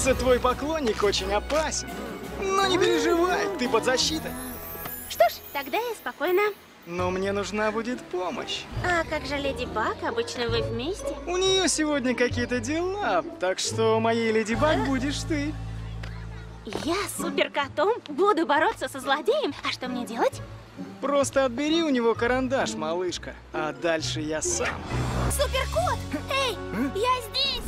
Кажется, твой поклонник очень опасен. Но не переживай, ты под защитой. Что ж, тогда я спокойна. Но мне нужна будет помощь. А как же Леди Баг? Обычно вы вместе. У нее сегодня какие-то дела, так что моей Леди Баг будешь ты. Я суперкотом буду бороться со злодеем. А что мне делать? Просто отбери у него карандаш, малышка, а дальше я сам. Суперкот! Эй, я здесь!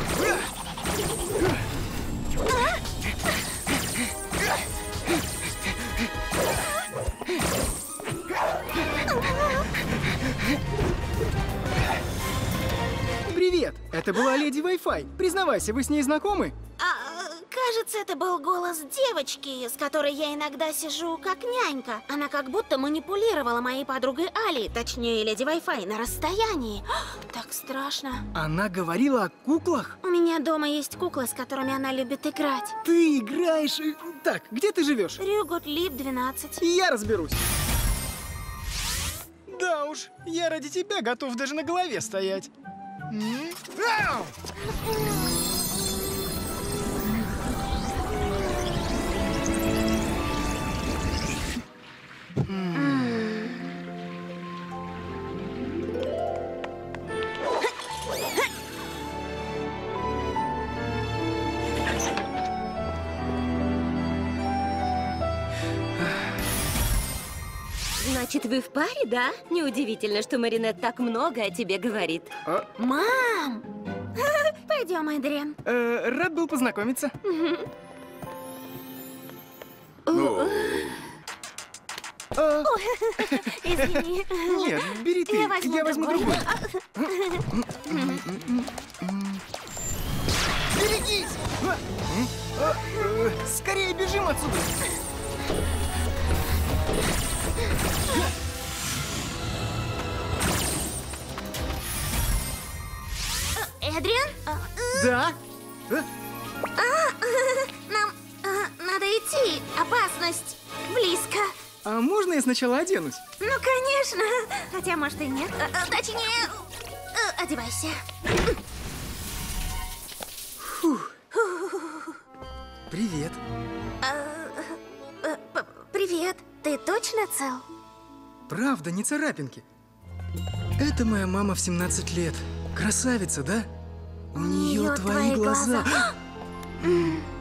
Привет, это была Леди Wi-Fi. Признавайся, вы с ней знакомы? Кажется, это был голос девочки, с которой я иногда сижу как нянька. Она как будто манипулировала моей подругой Али, точнее, Леди Wi-Fi, на расстоянии. Так страшно. Она говорила о куклах? У меня дома есть куклы, с которыми она любит играть. Ты играешь... Так, где ты живешь? Рюгут Лип 12. Я разберусь. Да уж, я ради тебя готов даже на голове стоять. Ау! Значит, вы в паре, да? Неудивительно, что Маринет так много о тебе говорит. Мам! Пойдем, Эдриан. Рад был познакомиться. Извини. Нет, бери ты, Я возьму другой. Берегись! Скорее бежим отсюда! Эдриан? Да? Нам надо идти. Опасность близко. А можно я сначала оденусь? Ну, конечно. Хотя, может, и нет. Точнее, одевайся. Привет. Привет. Ты точно цел? Правда, не царапинки. Это моя мама в 17 лет. Красавица, да? У нее твои глаза.